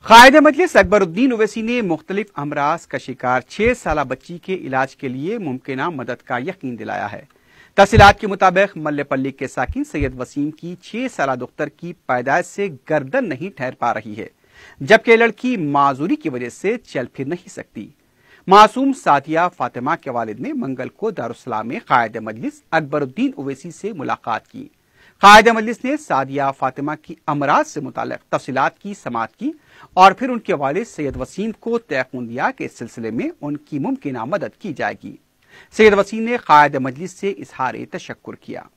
कायद मजलिस अकबरुद्दीन ओवैसी ने मुख्तलिफ अमराज का शिकार 6 साल बच्ची के इलाज के लिए मुमकिना मदद का यकीन दिलाया है। तफसीलात के मुताबिक मल्लेपल्ली के साकिन सैयद वसीम की 6 साल दुख्तर की पैदाइश से गर्दन नहीं ठहर पा रही है, जबकि लड़की माजूरी की वजह से चल फिर नहीं सकती। मासूम सादिया फातिमा के वालिद ने मंगल को दारुस्सलाम में कायद मजलिस अकबरुद्दीन ओवैसी से मुलाकात की। कायद मजलिस ने सादिया फातिमा की अमराज से मुताल्लिक तफसीलात की समाअत की और फिर उनके वालिद सैयद वसीम को तयक़ुन दिया कि इस सिलसिले में उनकी मुमकिना मदद की जाएगी। सैयद वसीम ने कायद मजलिस से इजहार तशक्कुर किया।